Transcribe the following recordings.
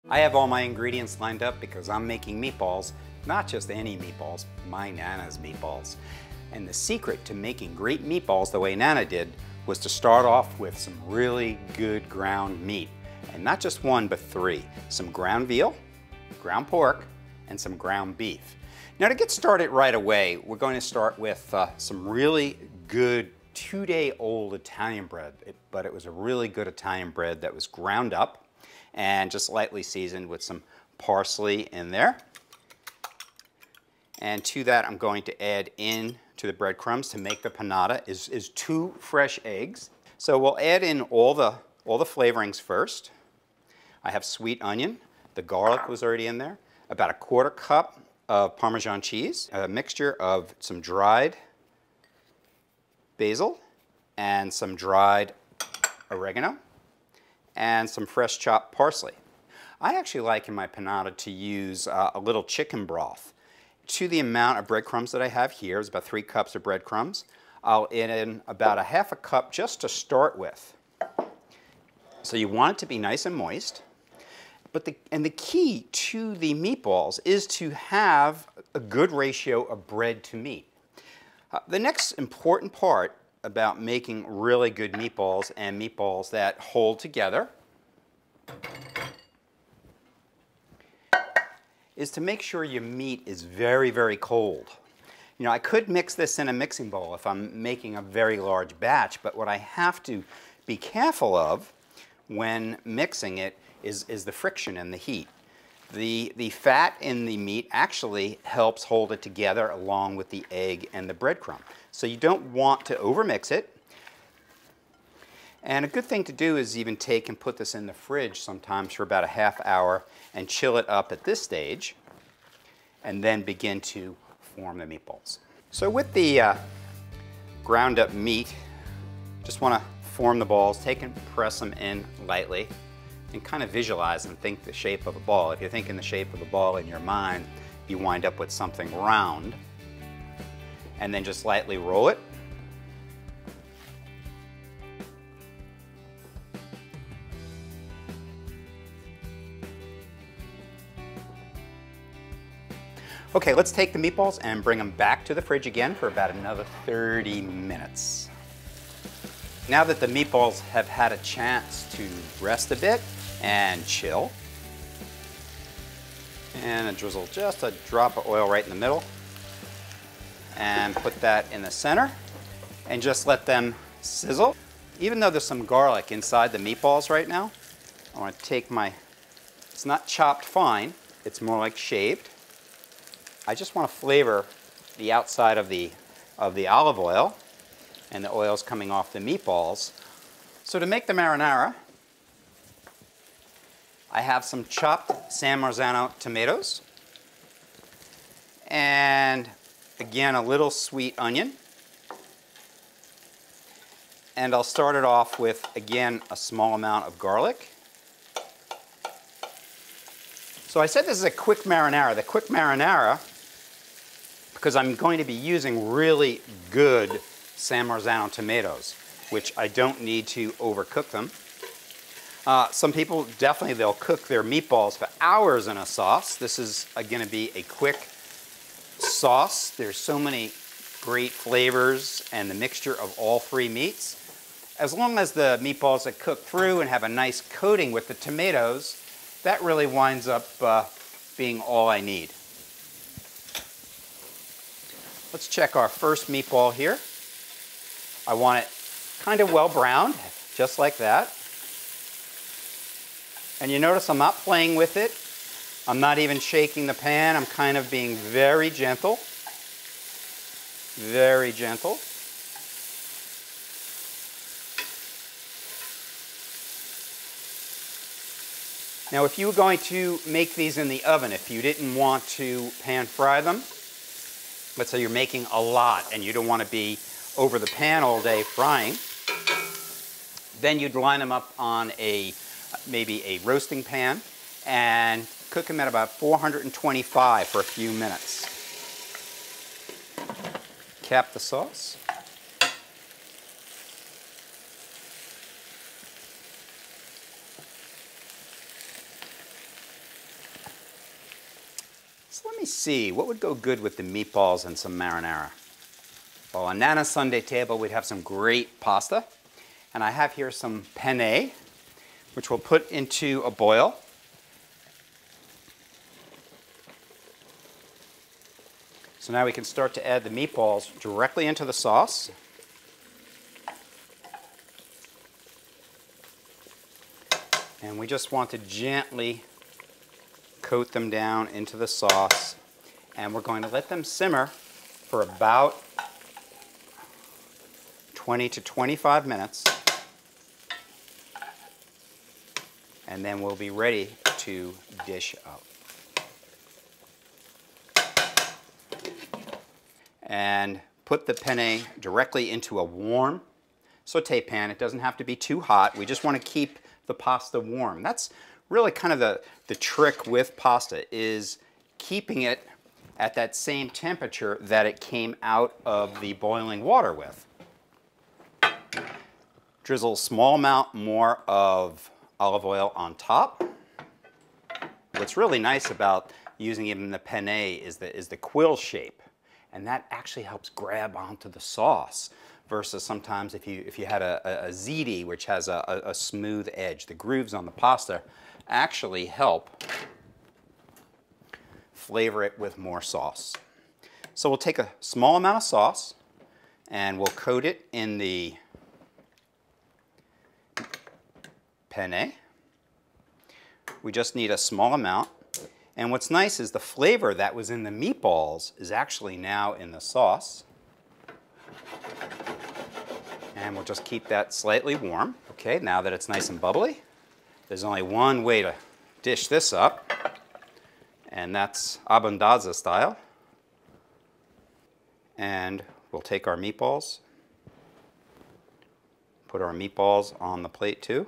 I have all my ingredients lined up because I'm making meatballs, not just any meatballs, my Nana's meatballs. And the secret to making great meatballs the way Nana did was to start off with some really good ground meat. And not just one, but three. Some ground veal, ground pork, and some ground beef. Now to get started right away, we're going to start with some really good 2-day-old Italian bread. But it was a really good Italian bread that was ground up and just lightly seasoned with some parsley in there. And to that, I'm going to add in to the breadcrumbs to make the panada is 2 fresh eggs. So we'll add in all the flavorings first. I have sweet onion. The garlic was already in there. About a 1/4 cup of Parmesan cheese. A mixture of some dried basil and some dried oregano and some fresh chopped parsley. I actually like in my panada to use a little chicken broth. To the amount of breadcrumbs that I have here, is about 3 cups of breadcrumbs. I'll add in about a 1/2 cup just to start with. So you want it to be nice and moist. But the key to the meatballs is to have a good ratio of bread to meat. The next important part about making really good meatballs and meatballs that hold together is to make sure your meat is very, very cold. You know, I could mix this in a mixing bowl if I'm making a very large batch, but what I have to be careful of when mixing it is the friction and the heat. The fat in the meat actually helps hold it together along with the egg and the breadcrumb. So you don't want to overmix it. And a good thing to do is even take and put this in the fridge sometimes for about a 1/2 hour and chill it up at this stage and then begin to form the meatballs. So with the ground up meat, just want to form the balls, take and press them in lightly and kind of visualize and think the shape of a ball. If you're thinking the shape of a ball in your mind, you wind up with something round. And then just lightly roll it. Okay, let's take the meatballs and bring them back to the fridge again for about another 30 minutes. Now that the meatballs have had a chance to rest a bit and chill, and I drizzle just a drop of oil right in the middle and put that in the center and just let them sizzle. Even though there's some garlic inside the meatballs right now, I want to take it's not chopped fine, it's more like shaved. I just want to flavor the outside of the olive oil and the oil's coming off the meatballs. So to make the marinara, I have some chopped San Marzano tomatoes and again a little sweet onion. And I'll start it off with, again, a small amount of garlic. So I said this is a quick marinara. The quick marinara, because I'm going to be using really good San Marzano tomatoes, which I don't need to overcook them. Some people definitely, they'll cook their meatballs for hours in a sauce. This is going to be a quick sauce. There's so many great flavors and the mixture of all 3 meats. As long as the meatballs are cooked through and have a nice coating with the tomatoes, that really winds up being all I need. Let's check our first meatball here. I want it kind of well browned, just like that. And you notice I'm not playing with it. I'm not even shaking the pan. I'm kind of being very gentle. Very gentle. Now if you were going to make these in the oven, if you didn't want to pan fry them, let's say you're making a lot and you don't want to be over the pan all day frying, then you'd line them up on maybe a roasting pan and cook them at about 425 for a few minutes. Cap the sauce. So let me see, what would go good with the meatballs and some marinara? Well, on Nana's Sunday table, we'd have some great pasta. And I have here some penne, which we'll put into a boil. So now we can start to add the meatballs directly into the sauce. And we just want to gently coat them down into the sauce. And we're going to let them simmer for about 20 to 25 minutes. And then we'll be ready to dish up. And put the penne directly into a warm saute pan. It doesn't have to be too hot. We just want to keep the pasta warm. That's really kind of the trick with pasta, is keeping it at that same temperature that it came out of the boiling water with. Drizzle a small amount more of olive oil on top. What's really nice about using even the penne is the quill shape, and that actually helps grab onto the sauce versus sometimes if you had a ziti, which has a smooth edge. The grooves on the pasta actually help flavor it with more sauce. So we'll take a small amount of sauce and we'll coat it in the penne. We just need a small amount. And what's nice is the flavor that was in the meatballs is actually now in the sauce. And we'll just keep that slightly warm. Okay, now that it's nice and bubbly, there's only one way to dish this up, and that's abbondanza style. And we'll take our meatballs, put our meatballs on the plate too.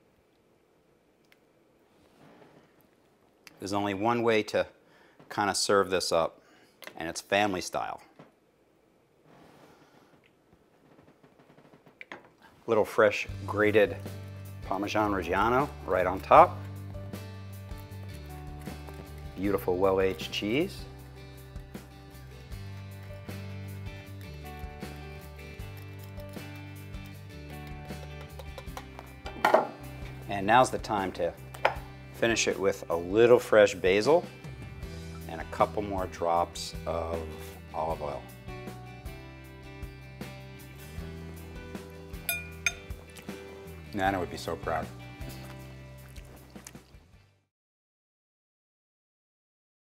There's only one way to kind of serve this up, and it's family style. Little fresh grated Parmesan Reggiano right on top. Beautiful well-aged cheese. And now's the time to finish it with a little fresh basil and a couple more drops of olive oil. Nana would be so proud.